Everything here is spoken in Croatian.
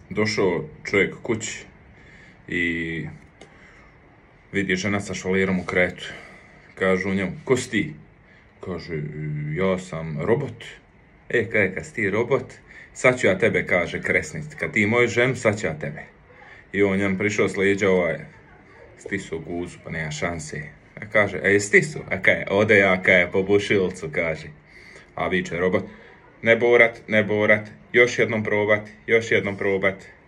Došao čovjek kući i vidi žena sa švalirom u kretu. Kažu njemu, ko si ti? Kaže, ja sam robot. Kaj, kad si ti robot, sad ću ja tebe, kaže, kresnit. Kad ti moju ženu, sad ću ja tebe. I on njem prišao s leđa stisao guzu, pa nema šanse. Kaže, stisu? Ode ja, po bušilcu, kaže. A viče robot, ne borat, još jednom probat.